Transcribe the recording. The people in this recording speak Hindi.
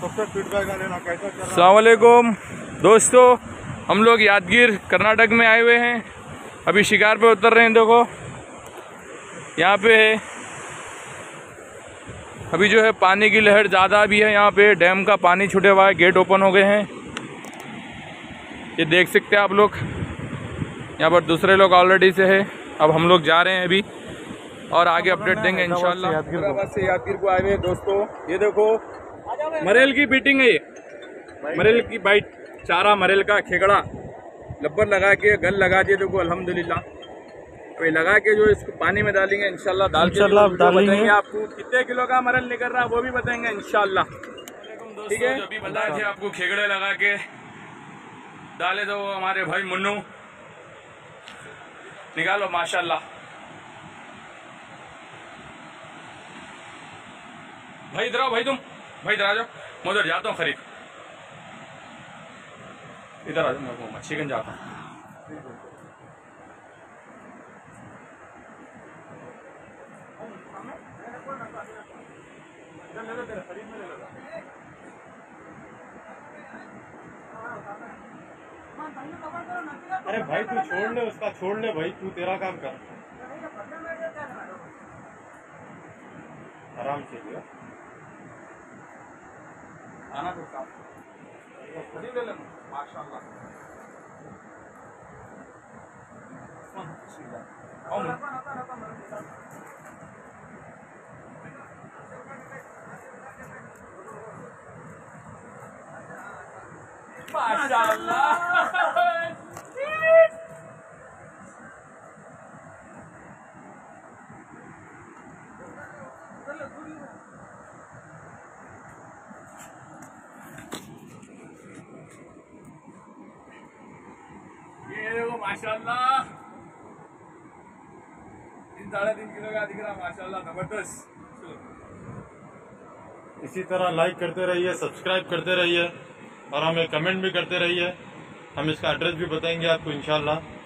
सबसे फीडबैक लेना कैसा चल रहा है। अस्सलाम वालेकुम दोस्तों, हम लोग यादगीर कर्नाटक में आए हुए हैं। अभी शिकार पे उतर रहे हैं। देखो यहाँ पे अभी जो है पानी की लहर ज़्यादा भी है। यहाँ पे डैम का पानी छूटे हुआ है, गेट ओपन हो गए हैं। ये देख सकते हैं आप लोग। यहाँ पर दूसरे लोग ऑलरेडी से है। अब हम लोग जा रहे हैं अभी और आगे अपडेट देंगे इंशाल्लाह। हैदराबाद से यादगीर को आए हुए दोस्तों। ये देखो मरेल की बीटिंग है, ये मरेल की बाइट, चारा मरेल का खेगड़ा लब्बर लगा के गल लगा दिए। देखो अल्हम्दुलिल्लाह तो ये लगा के जो इसको पानी में डालेंगे इंशाल्लाह। बताएंगे आपको कितने किलो का मरेल निकल रहा है वो भी बताएंगे इंशाल्लाह। ठीक है, अभी बताए थे आपको खेगड़े लगा के डाले तो हमारे भाई मुन्नू निकालो माशाल्लाह। भाई इधर आओ, भाई तुम भाई इधर आ जाओ, मैं उधर जाता हूँ खरीद। इधर आ जाओ, मैं मच्छी गंज जाता हूँ। अरे भाई तू छोड़ ले उसका, छोड़ ले भाई, तू तेरा काम कर आराम से लिया। आना तो साफ खरीद ले माशाल्लाह। माशाल्लाह ये देखो माशाल्लाह 3-3.5 किलो का दिख रहा माशाल्लाह, जबरदस्त। इसी तरह लाइक करते रहिए, सब्सक्राइब करते रहिए और हमें कमेंट भी करते रहिए। हम इसका एड्रेस भी बताएंगे आपको इंशाल्लाह।